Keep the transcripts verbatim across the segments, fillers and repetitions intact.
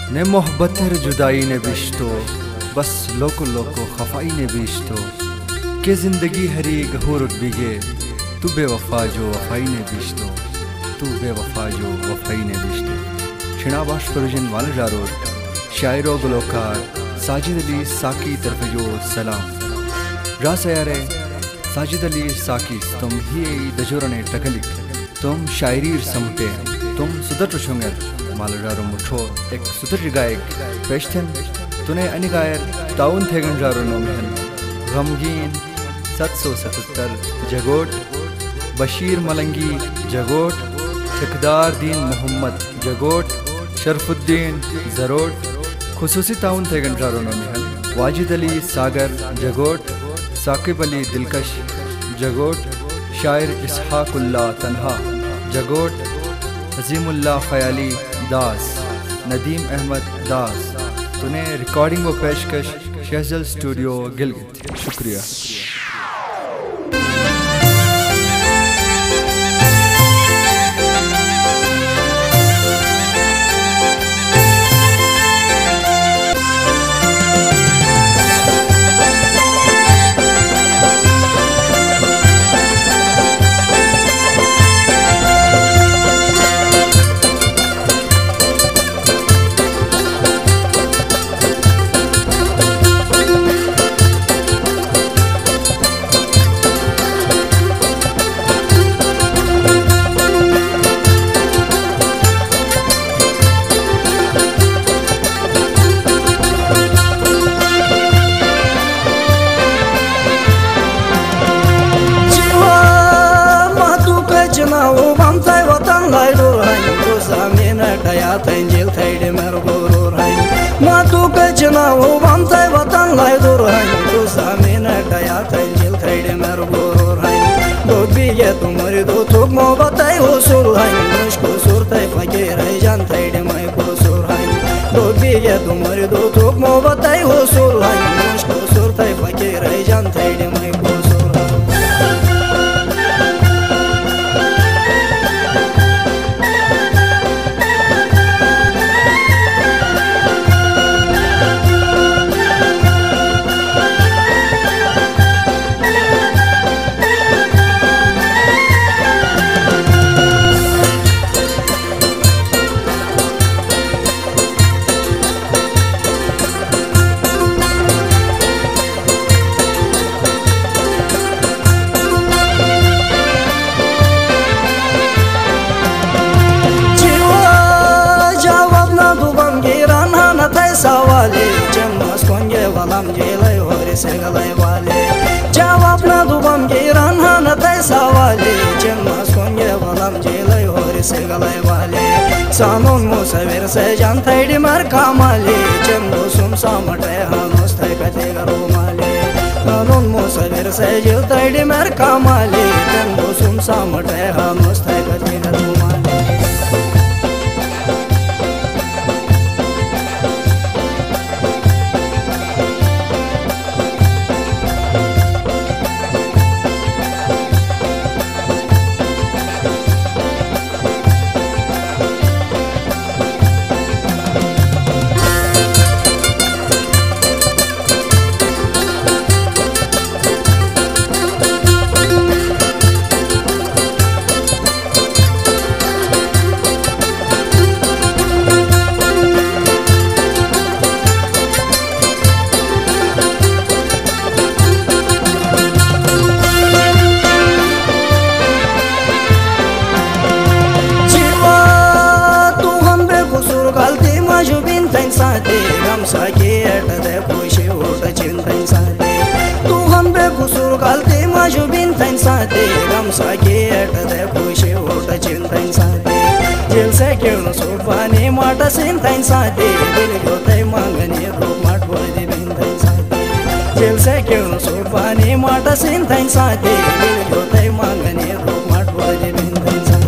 ने मोहब्बतेर जुदाई ने बिश्तो बस लोको लोको खफाई ने बिश्तो के जिंदगी हरी गहूरुट बिगे तू बेवफा जो वफाई ने बिश्तो तू बेवफा जो वफाई ने बिश्तो शिनाबाश प्रोजन वाल जारोड शायरो गुलकार साजिद अली साकी तरफ जो सलाम रासयारे साजिद अली साकी तुम ही दजोरने टकलिक तुम शायरी समटे तुम सुदर शुंगर मालजारो मुठो एक सुदर गायक पेशथन तूने अनिगायर ताउन थेगन जारो नोमहन गमगीन सत सौ सतहत्तर जगोट बशीर मलंगी जगोट ठेकेदार दीन मोहम्मद जगोट शरफुद्दीन जरोट खुसूसी ताउन थेगन जारो नोमहन वाजिद अली सागर जगोट साकिब अली दिलकश जगोट शायर इसहाकुल्ला तन्हा जगोट अजीमुल्ला ख्याली दास नदीम अहमद दास तूने रिकॉर्डिंग व पेशकश शहजल स्टूडियो गिलगित शुक्रिया। Tanjil tayde mergurur hain matu kachna wo bamtai watan lai dur hain tu samina daya tanjil tayde mergurur hain do biye tumar do thuk mo batai ho sur hain mushko sur tay fakir hai jan tayde mai ko sur hain do biye tumar do thuk mo batai ho sur hain mushko sur tay fakir hai jan tayde mai ko sur sawale jammas konge walam jelay hore segalay wale jawab na dubam giran hana tay sawale jammas konge walam jelay hore segalay wale sanon mo saver se jan taydi mar kamale jamdo sum samate hanos tay kate garo male sanon mo saver se jil taydi mar kamale jamdo sum samate hanos tay kate garo male Sufani mata sintain sate dil gotai mangani ro mat bodi bintain sate jil se kyun sufani mata sintain sate dil gotai mangani ro mat bodi bintain sate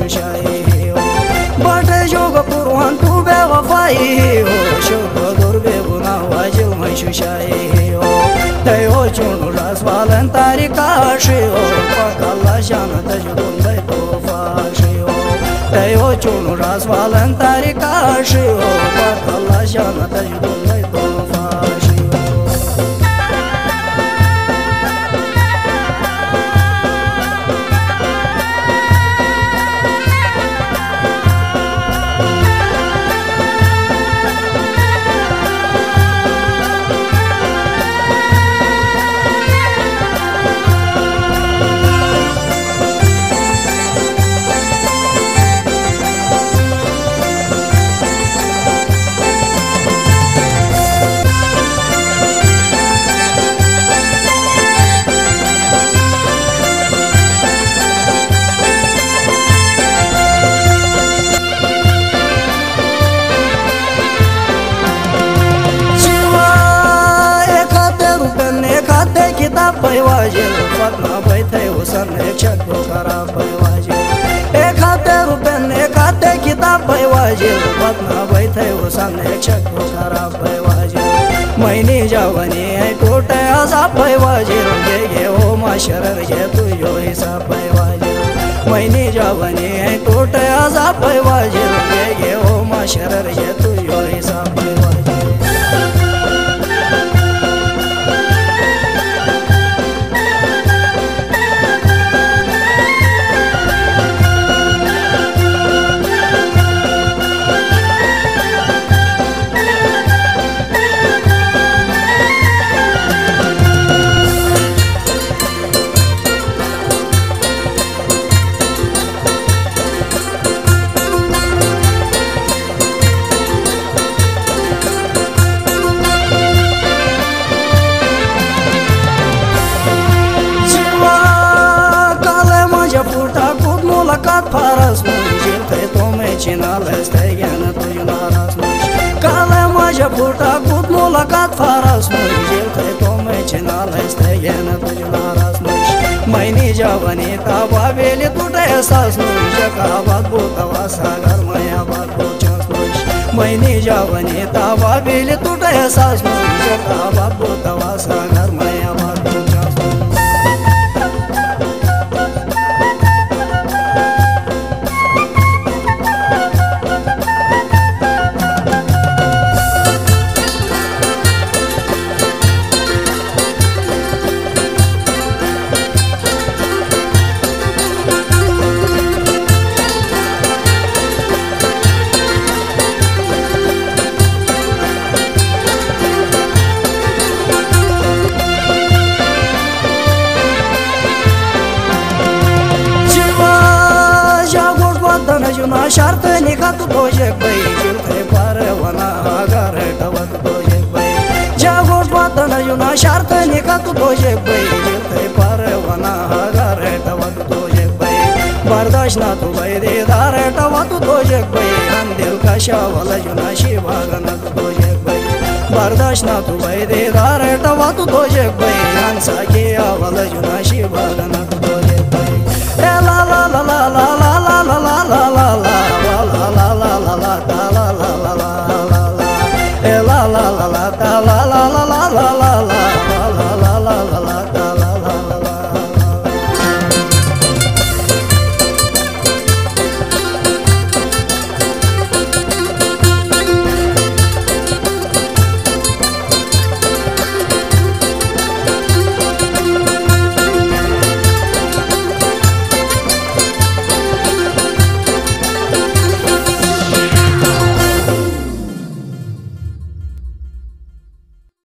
शुशाई हो बटे जोग पुरवान तू बेवफाई हो शुभ दुर्बे गुना वाजिल मैं शुशाई हो तयो चुनु रास वालन तारी काशी हो पकला शान तजुदुन बै तो फाशी हो तयो चुनु रास वालन तारी काशी हो पकला शान तजुदुन बै तो फाशी हो पैवाजिल फतना बैठे हुसन एक छक्को खराब पैवाजिल एक हाथे रुपन एक हाथे किताब पैवाजिल फतना बैठे हुसन एक छक्को खराब पैवाजिल मैंने जवानी है टूटे आजा पैवाजिल ये ये हो माशरर ये तू जो हिसाब पैवाजिल मैंने जवानी है टूटे आजा पैवाजिल ये ये हो माशरर ये तू जो हिसाब पैवाजिल faras mujil te to me chinales te yana tu naras muj kale maja puta kut mulakat faras mujil te to me chinales te yana tu naras muj maini javani ta babeli tu te sas muj ka bat buta wasagar maya bat buchas muj maini javani ta babeli tu te sas muj ka bat buta wasagar maya bat buchas ना शर्त निकत दोजे भाई जुलते पर वना अगर टवत दोजे भाई जागोट बदन जुना शर्त निकत दोजे भाई जुलते पर वना अगर टवत दोजे भाई बर्दाश्त ना तू भाई दीदार टवत दोजे भाई हम दिल का शावल जुना शिवागन दोजे भाई बर्दाश्त ना तू भाई दीदार टवत दोजे भाई हम साकी आवल जुना शिवागन दोजे भाई ला ला ला ला ला